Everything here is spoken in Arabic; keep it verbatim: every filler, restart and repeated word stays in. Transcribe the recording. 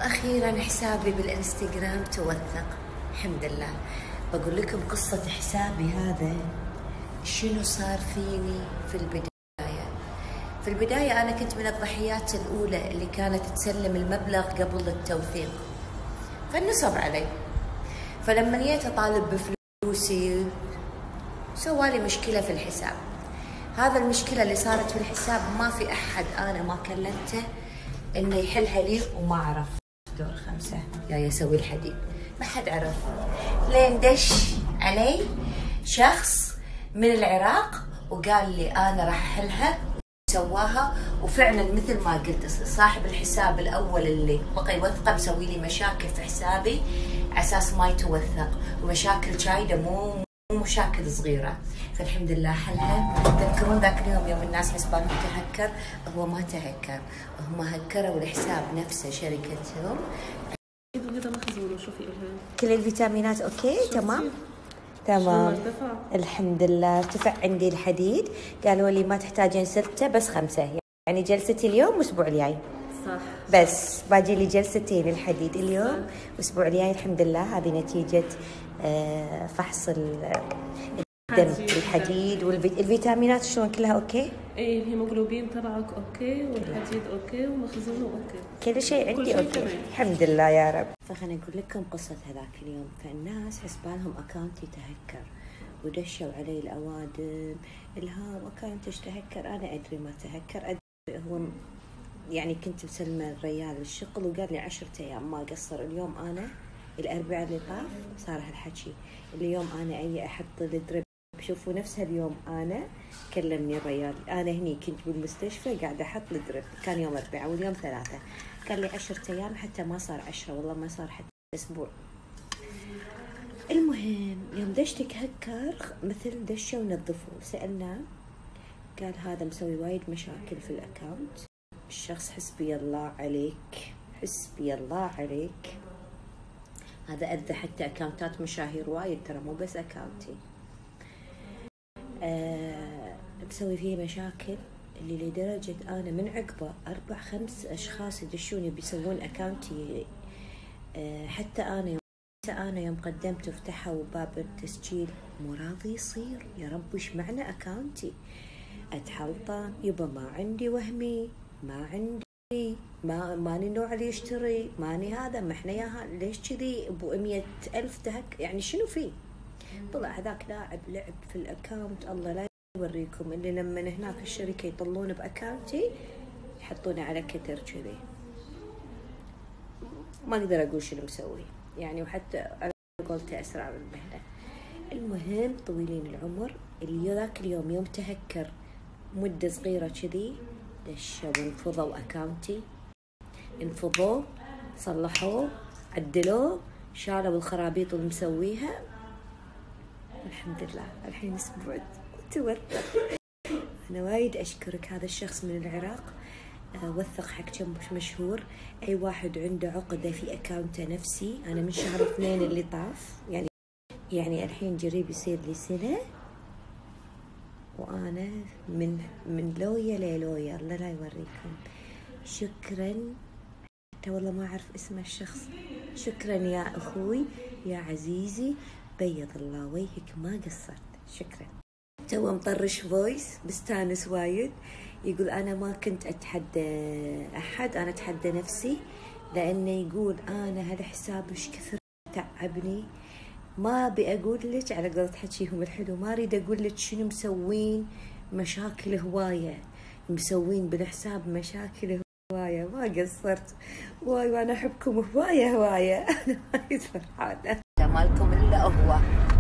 واخيرا حسابي بالانستغرام توثق الحمد لله. بقول لكم قصة حسابي هذا شنو صار فيني في البداية. في البداية أنا كنت من الضحيات الأولى اللي كانت تسلم المبلغ قبل التوثيق، فالنصب علي. فلما جيت أطالب بفلوسي سوالي مشكلة في الحساب. هذا المشكلة اللي صارت في الحساب ما في أحد أنا ما كلمته إنه يحلها لي، وما عرف. دور خمسة جاي أسوي الحديد، ما حد عرف لين دش علي شخص من العراق وقال لي أنا راح أحلها، سواها. وفعلا مثل ما قلت صاحب الحساب الأول اللي بقى يوثقه مسوي لي مشاكل في حسابي على أساس ما يتوثق، ومشاكل شايدة مو مو مشاكل صغيرة. فالحمد لله حلها. تذكرون ذاك اليوم يوم الناس حسبانهم تهكر؟ هو ما تهكر، هم هكروا الحساب نفسه شركتهم. كل الفيتامينات اوكي تمام؟ تمام الحمد لله. ارتفع عندي الحديد، قالوا لي ما تحتاجين ستة بس خمسة، يعني جلستي اليوم والاسبوع الجاي. صح، بس باجي لي جلستين الحديد اليوم والاسبوع الجاي الحمد لله. هذه نتيجة آه فحص الدم، الحديد والفيتامينات شلون كلها اوكي؟ ايه الهيموغلوبين تبعك اوكي، والحديد اوكي، ومخزونه اوكي، كل شيء عندي اوكي تمام. الحمد لله يا رب. فخليني اقول لكم قصة هذاك اليوم. فالناس حسبالهم اكاونتي تهكر ودشوا علي الاوادم، الهام اكاونتش تهكر. انا ادري ما تهكر، ادري هو يعني كنت مسلمة الريال الشغل وقال لي عشرة ايام ما قصر. اليوم انا الاربعاء اللي طاف صار هالحكي، اليوم انا اي احط الدرب. شوفوا نفس هاليوم انا كلمني الريال، انا هني كنت بالمستشفى قاعده احط الدرب، كان يوم اربعاء واليوم ثلاثة. قال لي عشرة ايام، حتى ما صار عشرة، والله ما صار حتى اسبوع. المهم يوم دشتك هكر مثل دشوا ونظفوا، سالناه قال هذا مسوي وايد مشاكل في الاكاونت. الشخص حسبي الله عليك، حسبي الله عليك، هذا أذى حتى أكاونتات مشاهير وايد، ترى مو بس أكاونتي. أه بسوي فيه مشاكل اللي لدرجة أنا من عقبه أربع خمس أشخاص يدشون بيسوون أكاونتي. أه حتى أنا يوم حتى أنا يوم قدمت وفتحوا باب التسجيل مو راضي يصير. يا رب وش معنى أكاونتي؟ أتحلطم يبا، ما عندي وهمي، ما عندي، ما ماني النوع اللي يشتري، ماني هذا، ما احنا ياها. ليش كذي ابو مية ألف تهك؟ يعني شنو فيه؟ طلع هذاك لاعب لعب في الاكاونت، الله لا يوريكم، اللي لما هناك الشركه يطلون باكاونتي يحطونه على كتر كذي. ما اقدر اقول شنو مسوي يعني، وحتى على قولته اسرع بالمهنه. المهم طويلين العمر، اللي ذاك اليوم يوم تهكر مده صغيره كذي دشوا انفضوا اكاونتي، انفضوه، صلحوه، عدلوه، شالوا الخرابيط اللي مسويها. الحمد لله الحين اسبوع توثق. انا وايد اشكرك هذا الشخص من العراق، أه وثق حق كم مشهور. اي واحد عنده عقده في اكاونته نفسي. انا من شهر اثنين اللي طاف، يعني يعني الحين قريب يصير لي سنه، وانا من من لويا للويا، الله لا يوريكم. شكرا، حتى والله ما اعرف اسم الشخص. شكرا يا اخوي يا عزيزي، بيض الله وجهك ما قصرت. شكرا. تو مطرش فويس بستانس وايد، يقول انا ما كنت اتحدى احد، انا اتحدى نفسي، لانه يقول انا هالحساب ايش كثر تعبني. ما ابي اقول لك على قولة حكيهم الحلو، ما اريد اقول لك شنو مسوين مشاكل هوايه، مسوين بالحساب مشاكل هوايه، ما قصرت. واي وانا احبكم هوايه هوايه. انا وايد فرحانه. مالكم الا هو.